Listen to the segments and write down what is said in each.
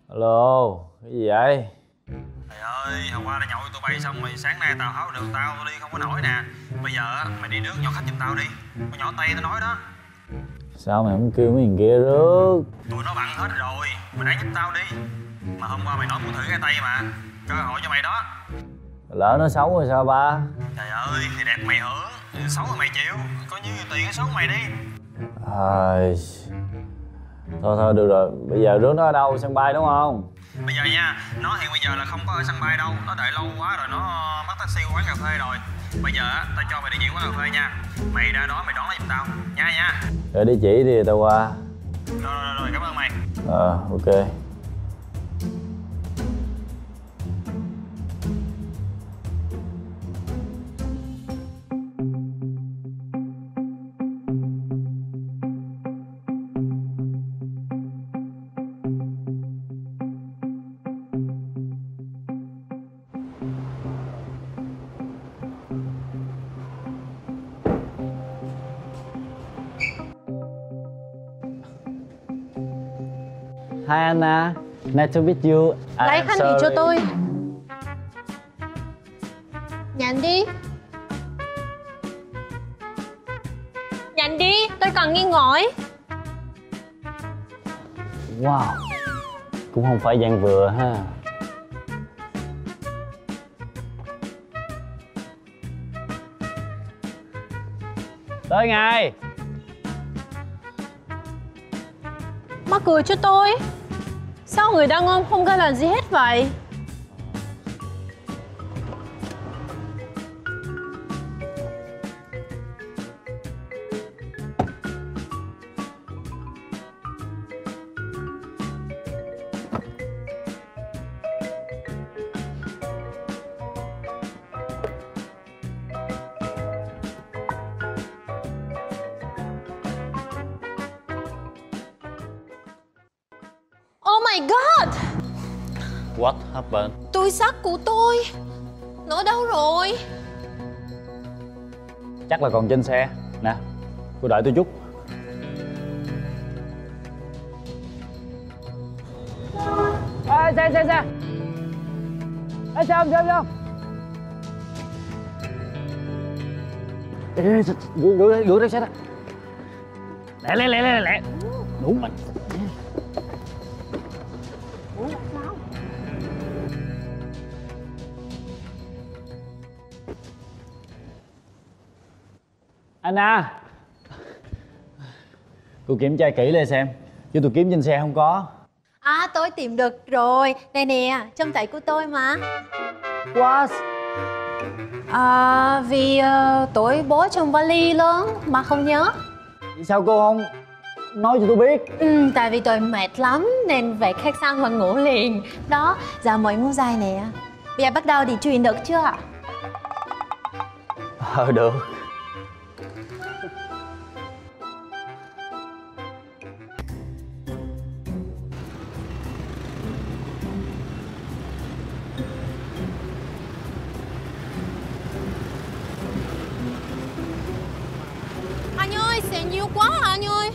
Alo, cái gì vậy? Trời ơi, hôm qua đã nhậu với tụi bay xong rồi sáng nay tao háo được tao đi không có nổi nè. Bây giờ á, mày đi rước nhỏ khách giùm tao đi. Con nhỏ Tây tao nói đó. Sao mày không kêu mấy thằng kia rước? Tụi nó bận hết rồi, mày ráng giúp tao đi. Mà hôm qua mày nói muốn thử cái Tây mà. Cơ hội cho mày đó. Lỡ nó xấu rồi sao ba? Trời ơi, thì đẹp mày hưởng, xấu rồi mày chịu. Coi như tiền cái số của mày đi. Ai... Thôi được rồi, bây giờ rước nó ở đâu? Sân bay đúng không? Bây giờ nha, nó hiện bây giờ là không có ở sân bay đâu. Nó đợi lâu quá rồi, nó bắt taxi qua quán cà phê rồi. Bây giờ á, tao cho mày địa chỉ quán cà phê nha. Mày ra đó mày đón nó giùm tao, nha. Rồi địa chỉ đi tao qua. Rồi, cảm ơn mày. Ok. Hi Anna, nice to meet you. Lấy khăn gì cho tôi. Nhận đi. Nhận đi, tôi còn nghi ngỏi. Wow, cũng không phải dạng vừa ha. Tới ngay. Mắc cười cho tôi. Sao người đàn ông không có làm gì hết vậy? Oh my god! What happened? Túi xách của tôi. Nó đâu rồi? Chắc là còn trên xe. Nè, cô đợi tôi chút. Ê, xe. Ê, xe không? Ê, gửi xe đó. Lẹ. Đủ mạnh. Anna, cô kiểm tra kỹ lên xem, chứ tôi kiếm trên xe không có. À, tôi tìm được rồi. Đây nè, trong giấy của tôi mà. What? Vì tôi bố trong vali lớn mà không nhớ. Vì sao cô không nói cho tôi biết? Tại vì tôi mệt lắm nên về khách sạn và ngủ liền. Đó, giờ mới ngủ dài nè. Bây giờ bắt đầu đi truyền được chưa? Được. Anh ơi, xe nhiều quá anh ơi.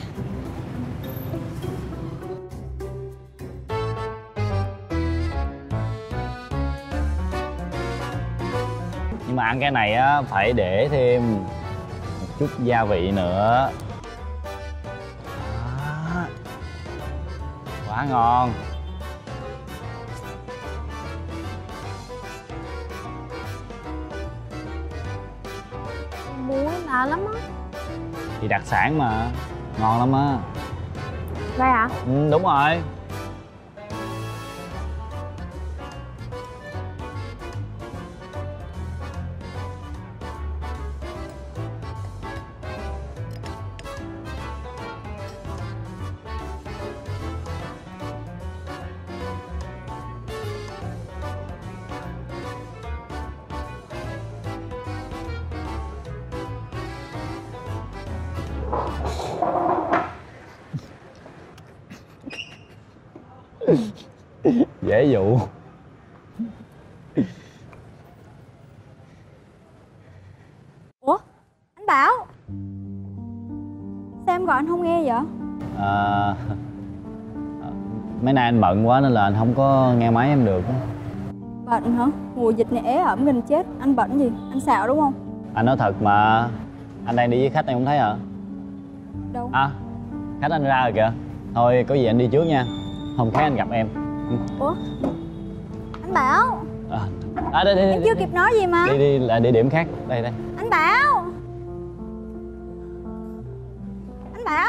Nhưng mà ăn cái này á, phải để thêm một chút gia vị nữa. Đó. Quá ngon. Muối lạ lắm á. Thì đặc sản mà, ngon lắm á. Đây hả? Đúng rồi. Dễ dụ. Ủa? Anh Bảo, sao em gọi anh không nghe vậy? À, Mấy nay anh bận quá nên là anh không có nghe máy em được. Bận hả? Mùa dịch này ế ẩm gần chết. Anh bận gì? Anh xạo đúng không? Anh nói thật mà. Anh đang đi với khách em không thấy hả? Đâu? À, khách anh ra rồi kìa. Thôi có gì anh đi trước nha. Hôm khác anh gặp em. Ủa? Anh Bảo. Đi, Em chưa kịp nói gì mà. đi là địa điểm khác. Đây. Anh Bảo. Anh Bảo.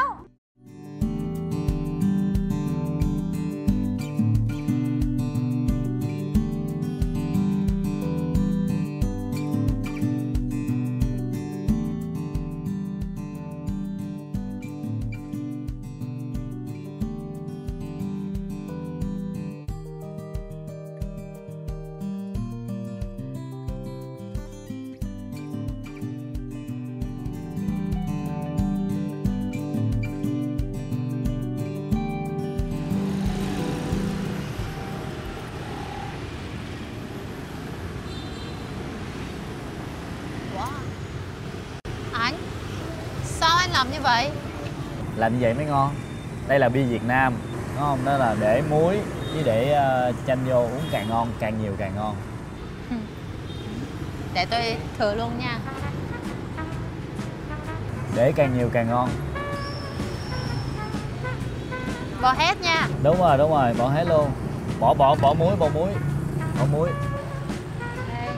Anh, sao anh làm như vậy? Làm như vậy mới ngon. Đây là bia Việt Nam, đúng không? Đó là để muối với để chanh vô, uống càng ngon, càng nhiều càng ngon. Để tôi thử luôn nha. Để càng nhiều càng ngon. Bỏ hết nha. Đúng rồi, bỏ hết luôn. Bỏ muối. Bỏ muối. Đây.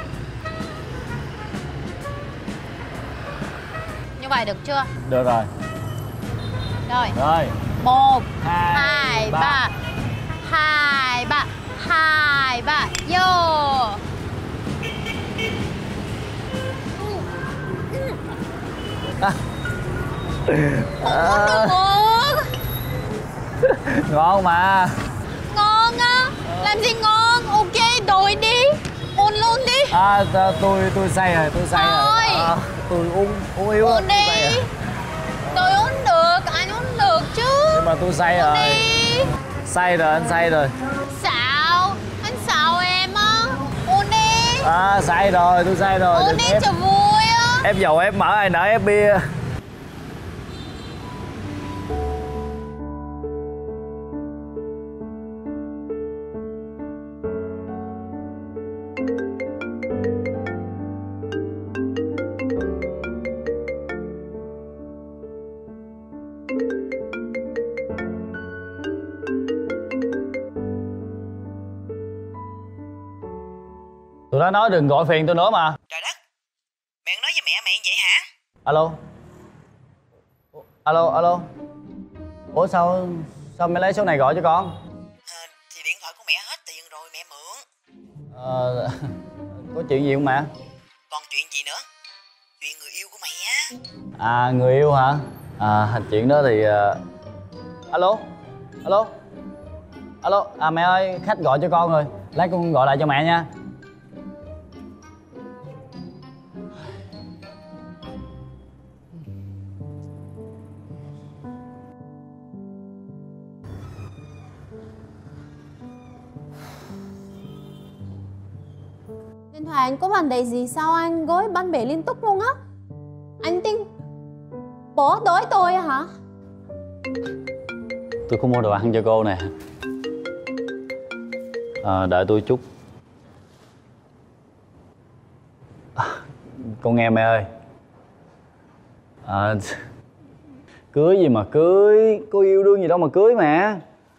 Như vậy được chưa? Được rồi. Rồi. 1 2 3. 2 3. 2 3. Vô. Uống. Ngon mà. Ngon á? Làm gì ngon? Ok, đổi đi. Uống luôn đi. Tôi say rồi. Thôi. Tôi uống yếu lắm. Uống đi. Tôi uống được, anh uống được chứ. Nhưng mà tôi say rồi. Đi. Say rồi, anh say rồi. Xạo. Anh xạo em á. Uống đi. Say rồi, tôi say rồi. Uống đi cho vui á. Ép dầu, ép mỡ hay nở ép bia. Tôi đã nói đừng gọi phiền tôi nữa mà. Trời đất, mẹ nói với mẹ mẹ vậy hả? Alo. Ủa sao mẹ lấy số này gọi cho con? Thì điện thoại của mẹ hết tiền rồi, mẹ mượn. Có chuyện gì không mẹ? Còn chuyện gì nữa? Chuyện người yêu của mày á. Người yêu hả? Chuyện đó thì alo. Mẹ ơi, khách gọi cho con rồi. Lát con gọi lại cho mẹ nha. Điện thoại anh có vấn đề gì sao anh gối bắn bể liên tục luôn á? Anh tính bỏ đói tôi hả? Tôi có mua đồ ăn cho cô nè. Đợi tôi chút. Con nghe mẹ ơi. Cưới gì mà cưới, có yêu đương gì đâu mà cưới mẹ.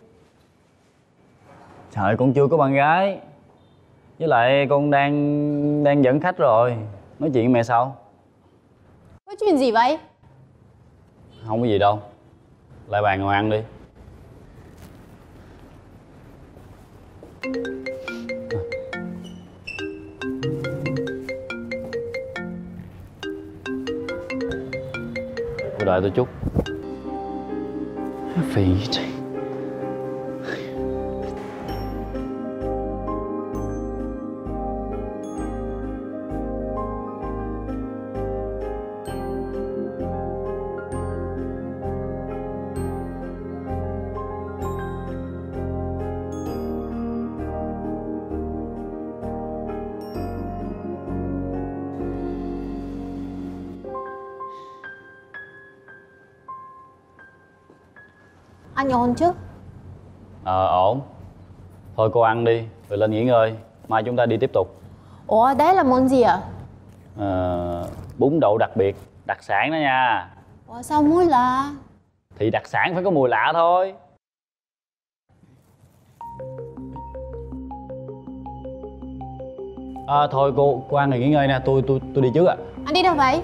Trời, con chưa có bạn gái. Với lại con đang dẫn khách rồi. Nói chuyện với mẹ sau. Có chuyện gì vậy? Không có gì đâu. Lại bàn ngồi ăn đi. Cô đợi tôi chút. Phiền gì vậy? Anh ổn chứ? Ổn. Thôi cô ăn đi, rồi lên nghỉ ngơi. Mai chúng ta đi tiếp tục. Ủa, đấy là món gì ạ? Bún đậu đặc biệt, đặc sản đó nha. Ủa, sao mùi lạ? Thì đặc sản phải có mùi lạ thôi. Thôi cô ăn rồi nghỉ ngơi nè, tôi đi trước ạ. Anh đi đâu vậy?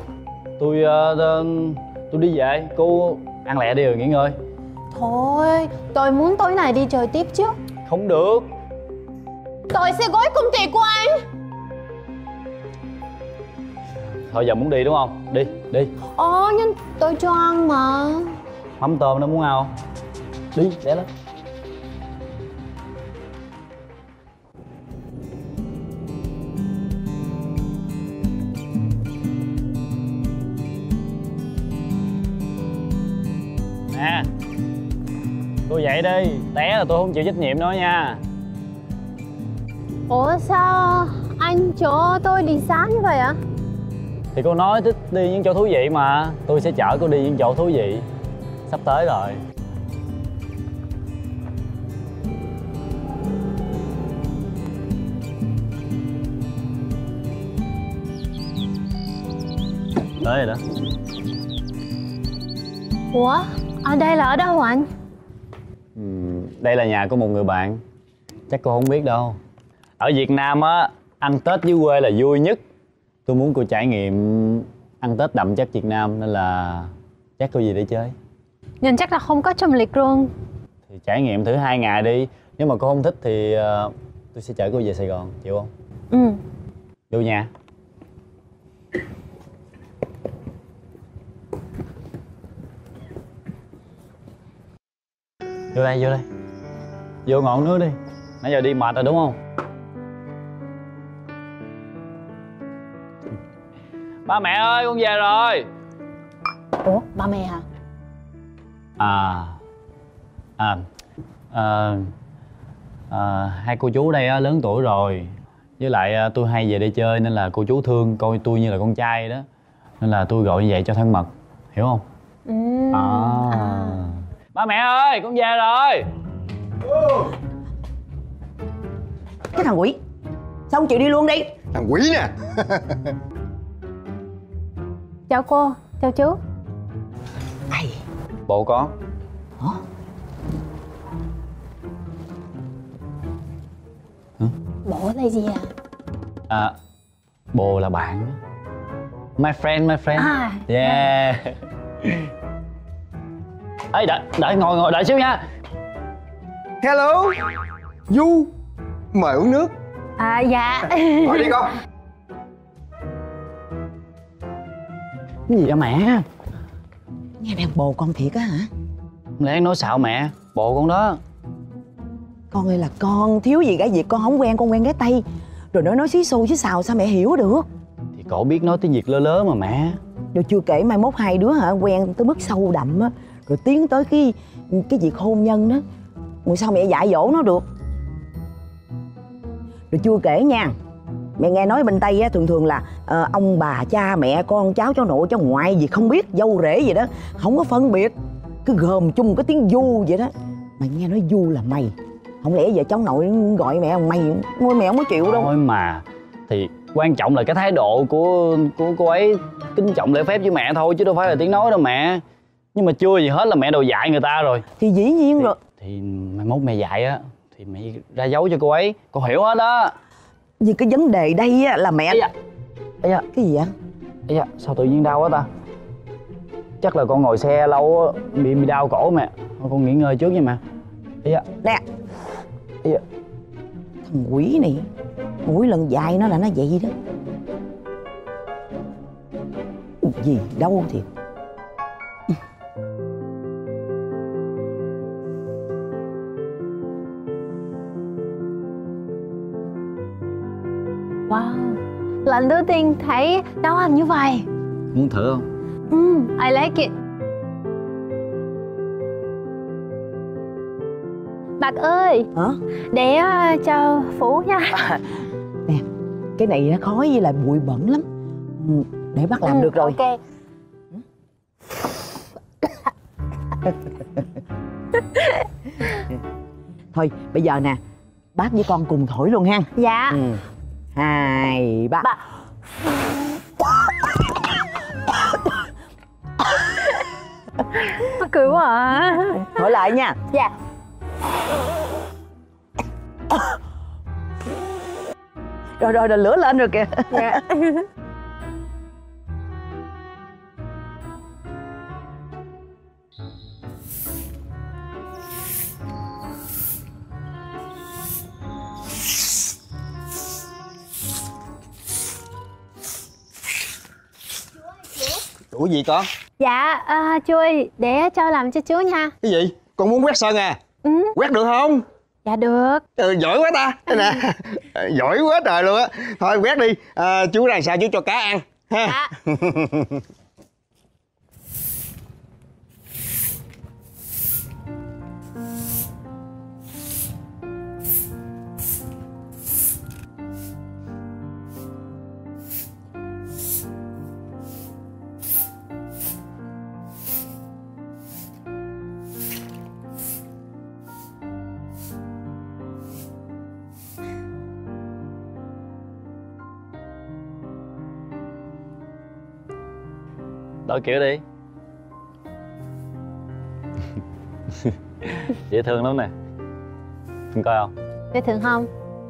Tôi đi về, cô ăn lẹ đi rồi nghỉ ngơi. Thôi, tôi muốn tối nay đi chơi tiếp chứ. Không được. Tôi sẽ gói công ty của anh. Thôi giờ muốn đi đúng không? Đi. Nhưng tôi cho ăn mà. Mắm tôm nó muốn ăn không? Đi, để lên. Nè, cô dậy đi, té là tôi không chịu trách nhiệm đó nha. Ủa sao anh cho tôi đi xa như vậy ạ? Thì cô nói thích đi những chỗ thú vị mà, tôi sẽ chở cô đi những chỗ thú vị. Sắp tới rồi. Tới rồi đó. Ủa, ở đây là ở đâu anh? Đây là nhà của một người bạn. Chắc cô không biết đâu. Ở Việt Nam á, ăn Tết dưới quê là vui nhất. Tôi muốn cô trải nghiệm ăn Tết đậm chất Việt Nam nên là chắc cô gì để chơi. Nhưng chắc là không có trong lịch luôn. Thì trải nghiệm thử 2 ngày đi. Nếu mà cô không thích thì tôi sẽ chở cô về Sài Gòn, chịu không? Vô nhà. Vô đây. Vô ngọn nước đi. Nãy giờ đi mệt rồi đúng không? Ba mẹ ơi, con về rồi. Ủa, ba mẹ hả? Hai cô chú đây á, lớn tuổi rồi. Với lại tôi hay về đây chơi nên là cô chú thương coi tôi như là con trai đó. Nên là tôi gọi như vậy cho thân mật. Hiểu không? Ba mẹ ơi, con về rồi. Cái thằng quỷ, sao không chịu đi luôn đi? Thằng quỷ nè. Chào cô, chào chú. Ai? Bộ có. Hả? Bộ là gì à? Bồ là bạn. My friend. Yeah. Ê, đợi ngồi đợi xíu nha. Hello Du, mời uống nước. Dạ. Hỏi đi con. Cái gì vậy mẹ? Nghe đang bồ con thiệt á hả? Không lẽ nói xạo mẹ? Bộ con đó. Con ơi là con, thiếu gì gái Việt con không quen, con quen gái Tây. Rồi nói xí xù xí xào sao mẹ hiểu được? Thì cổ biết nói tiếng Việt lớ lớ mà mẹ. Rồi chưa kể mai mốt hai đứa hả quen tới mức sâu đậm á, rồi tiến tới cái việc hôn nhân đó, rồi sao mẹ dạy dỗ nó được? Rồi chưa kể nha, mẹ nghe nói bên Tây á thường là ông bà cha mẹ con cháu cháu nội cháu ngoại gì không biết, dâu rể gì đó không có phân biệt, cứ gồm chung cái tiếng Du vậy đó. Mày nghe nói Du là mày, không lẽ giờ cháu nội gọi mẹ mày, ngôi mẹ không có chịu đâu. Thôi mà, thì quan trọng là cái thái độ của cô ấy kính trọng lễ phép với mẹ thôi, chứ đâu phải là tiếng nói đâu mẹ. Nhưng mà chưa gì hết là mẹ đồ dạy người ta rồi. Thì dĩ nhiên rồi. Thì mai mốt mẹ dạy á thì mẹ ra dấu cho cô ấy, con hiểu hết á. Nhưng cái vấn đề đây á là mẹ. Ây da. Cái gì vậy? Ây da, sao tự nhiên đau quá ta? Chắc là con ngồi xe lâu á, bị đau cổ mẹ. Thôi con nghỉ ngơi trước nha mẹ. Ây da. Nè. Ây da. Thằng quỷ này mỗi lần dạy nó là nó vậy đó. Gì đâu thiệt. Wow, lần đầu tiên thấy nấu ăn như vậy. Muốn thử không? I like it. Bác ơi. Hả? Để cho Phú nha. Nè, cái này nó khói với là bụi bẩn lắm. Để bác làm được rồi. Ok. Thôi bây giờ nè, bác với con cùng thổi luôn ha. Dạ. 2, 3. Mắc cười quá à. Thổi lại nha. Dạ. Rồi lửa lên rồi kìa. Dạ. Ủa gì con? Dạ, chú ơi, để cho làm cho chú nha. Cái gì? Con muốn quét sân à? Quét được không? Dạ được. Giỏi quá ta. Đây nè. Giỏi quá trời luôn á. Thôi quét đi. Chú làm sao chú cho cá ăn ha. Dạ. Đổi kiểu đi. Dễ thương lắm nè. Không coi không? Dễ thương không?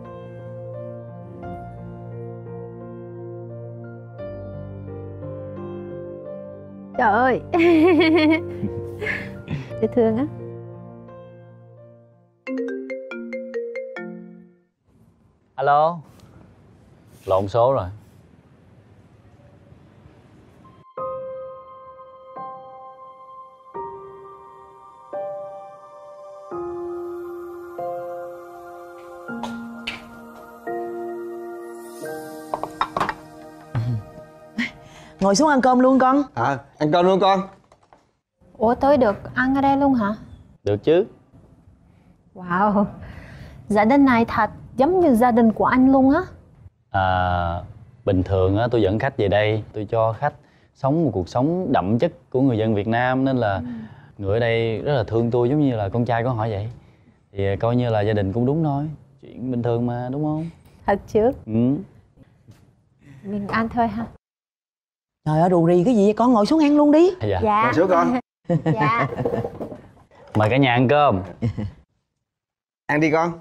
Trời ơi. Dễ thương á. Alo. Lộn số rồi. Ngồi xuống ăn cơm luôn con. Ăn cơm luôn con. Ủa tôi được ăn ở đây luôn hả? Được chứ. Wow. Gia đình này thật giống như gia đình của anh luôn á. Bình thường á tôi dẫn khách về đây, tôi cho khách sống một cuộc sống đậm chất của người dân Việt Nam, nên là người ở đây rất là thương tôi giống như là con trai của họ vậy. Thì coi như là gia đình cũng đúng thôi, chuyện bình thường mà, đúng không? Thật chứ? Ừ. Mình ăn thôi ha. Trời ơi, rù rì cái gì vậy con, ngồi xuống ăn luôn đi. Dạ. Dạ. Ngồi xuống con. Dạ. Mời cả nhà ăn cơm. Ăn đi con.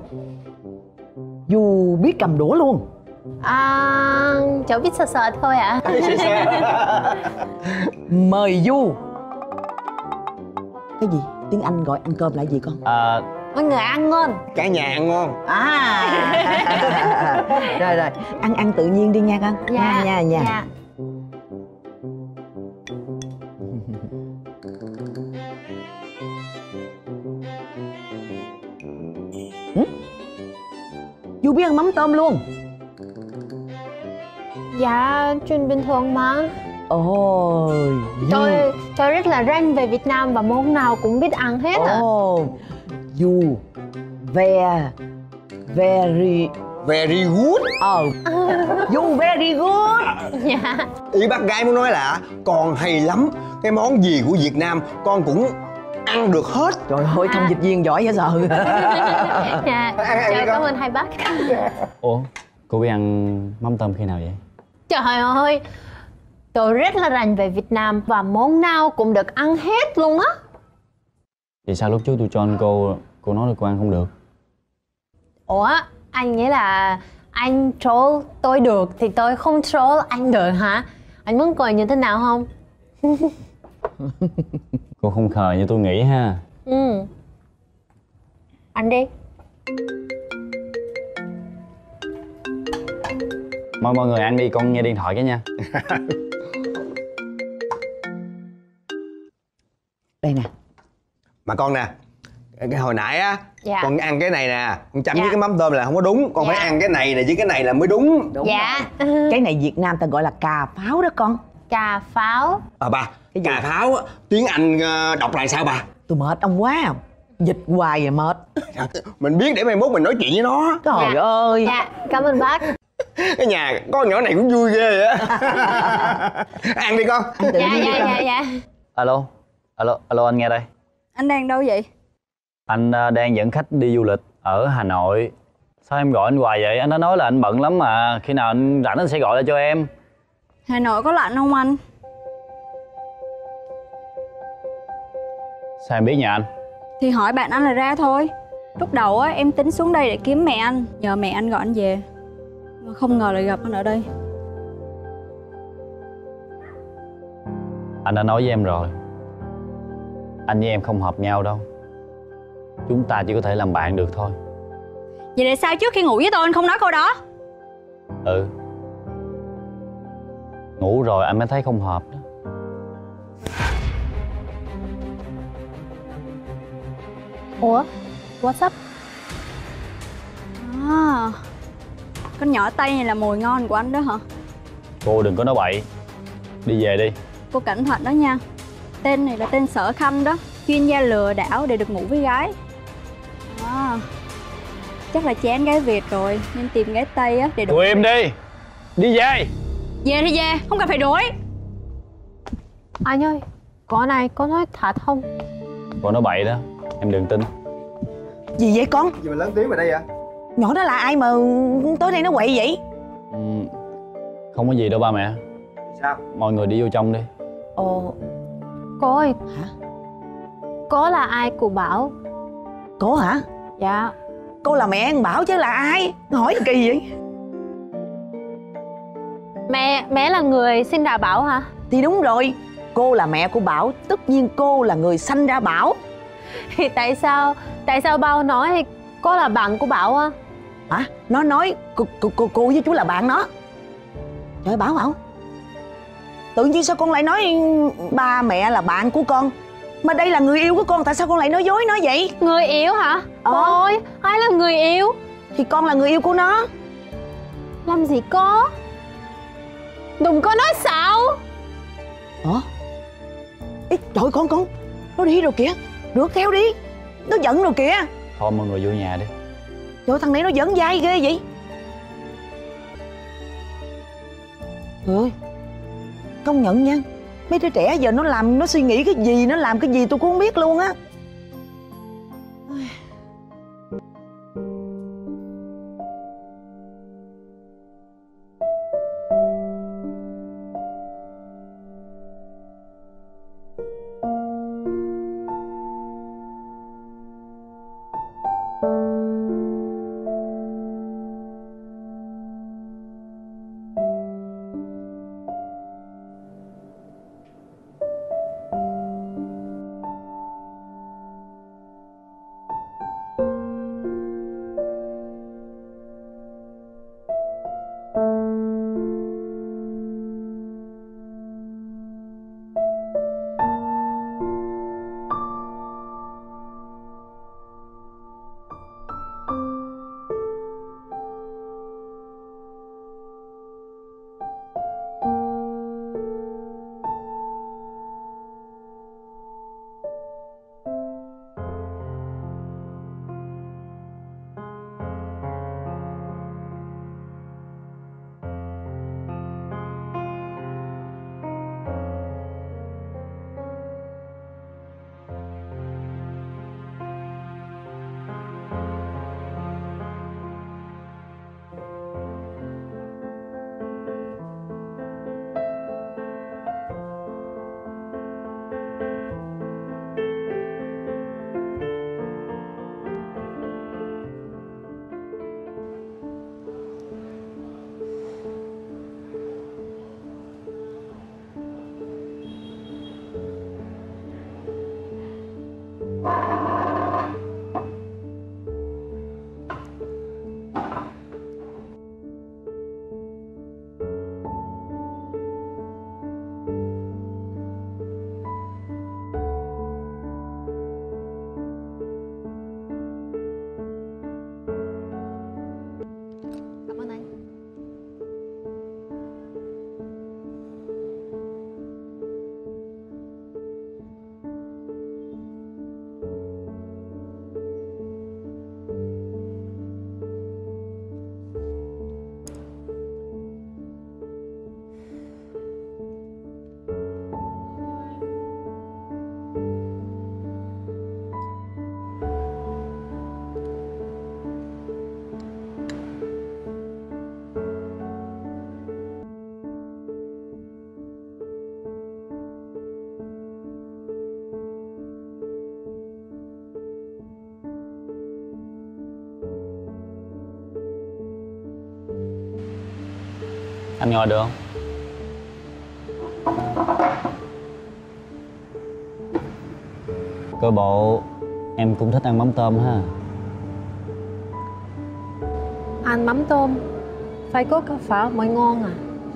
Du biết cầm đũa luôn. Cháu biết sơ sơ thôi ạ. Mời Du. Cái gì? Tiếng Anh gọi ăn cơm là gì con? Mọi người ăn ngon. Cả nhà ăn ngon. Rồi ăn tự nhiên đi nha con. Dạ. Nha. Dạ. Du biết ăn mắm tôm luôn. Dạ, chuyện bình thường mà. Ôi. Tôi rất là rành về Việt Nam và món nào cũng biết ăn hết ạ. Du very good. You very good. Dạ. Ý bác gái muốn nói là con hay lắm. Cái món gì của Việt Nam con cũng ăn được hết. Trời ơi, thông dịch viên giỏi dễ sợ. Dạ. Trời, cảm ơn hai bác. Ủa, cô biết ăn mắm tôm khi nào vậy? Trời ơi, tôi rất là rành về Việt Nam và món nào cũng được ăn hết luôn á. Vậy sao lúc trước tôi cho anh cô nói là cô ăn không được? Ủa, anh nghĩ là anh troll tôi được thì tôi không troll anh được hả? Anh muốn coi như thế nào không? Cô không khờ như tôi nghĩ ha. Ăn đi. Mời mọi người ăn đi, con nghe điện thoại cái nha. Đây nè. Mà con nè, cái hồi nãy á, Dạ. con ăn cái này nè, con chấm Dạ. với cái mắm tôm là không có đúng. Con Dạ. phải ăn cái này nè với cái này là mới đúng. Dạ. Cái này Việt Nam ta gọi là cà pháo đó con. Cà pháo. Bà, cà pháo á, tiếng Anh đọc là sao bà? Tôi mệt ông quá. Dịch hoài rồi mệt. Mình biết để mai mốt mình nói chuyện với nó. Trời ơi. Dạ, cảm ơn bác. Cái nhà con nhỏ này cũng vui ghê á. Ăn đi con. Ăn tự nhiên đi con. Dạ. Alo, anh nghe đây. Anh đang đâu vậy? Anh đang dẫn khách đi du lịch ở Hà Nội. Sao em gọi anh hoài vậy? Anh đã nói là anh bận lắm mà. Khi nào anh rảnh anh sẽ gọi lại cho em. Hà Nội có lạnh không anh? Sao em biết nhà anh? Thì hỏi bạn anh là ra thôi. Lúc đầu á em tính xuống đây để kiếm mẹ anh, nhờ mẹ anh gọi anh về. Mà không ngờ lại gặp anh ở đây. Anh đã nói với em rồi, anh với em không hợp nhau đâu. Chúng ta chỉ có thể làm bạn được thôi. Vậy tại sao trước khi ngủ với tôi anh không nói câu đó? Ừ, ngủ rồi anh mới thấy không hợp đó. Ủa? What's up? À, con nhỏ Tây này là mồi ngon của anh đó hả? Cô đừng có nói bậy. Đi về đi. Cô cẩn thận đó nha. Tên này là tên Sở Khanh đó, chuyên gia lừa đảo để được ngủ với gái. À, chắc là chán gái Việt rồi nên tìm gái Tây á để được. Cô im đi. Đi về. Về thì về, không cần phải đuổi. Anh ơi, con này có nói thật không? Cô nói bậy đó, em đừng tin. Gì vậy con? Gì mà lớn tiếng vào đây vậy? Nhỏ đó là ai mà tới đây nó quậy vậy? Ừ, không có gì đâu ba mẹ. Sao? Mọi người đi vô trong đi. Ồ, Cô ơi, hả? cô là ai của Bảo? Cô hả? Dạ. Cô là mẹ con Bảo chứ là ai? Hỏi kỳ vậy? Mẹ là người sinh ra Bảo hả? Thì đúng rồi, cô là mẹ của Bảo, tất nhiên cô là người sanh ra Bảo. Thì tại sao Bảo nói cô là bạn của Bảo á? Hả? Nó nói cô với chú là bạn nó. Trời ơi, Bảo tự nhiên sao con lại nói ba mẹ là bạn của con? Mà đây là người yêu của con, tại sao con lại nói dối nó vậy? Người yêu hả? Ôi, ai là người yêu? Thì con là người yêu của nó. Làm gì có? Đừng có nói xạo. Hả? Ê, trời con nó đi rồi kìa, rửa kéo đi, nó giận rồi kìa. Thôi mọi người vô nhà đi. Trời ơi, thằng này nó giỡn dai ghê vậy. Trời ơi, công nhận nha, mấy đứa trẻ giờ nó suy nghĩ cái gì, nó làm cái gì tôi cũng không biết luôn á. Anh ngồi được không? Coi bộ em cũng thích ăn mắm tôm ha. Ăn mắm tôm phải có cả phở mới ngon à.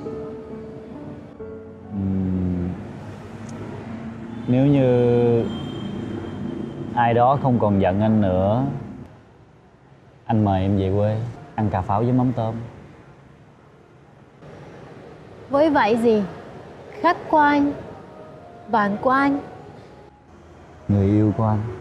Nếu như ai đó không còn giận anh nữa, anh mời em về quê ăn cà pháo với mắm tôm. Với vậy gì? Khách của anh, bạn của anh. Người yêu của anh.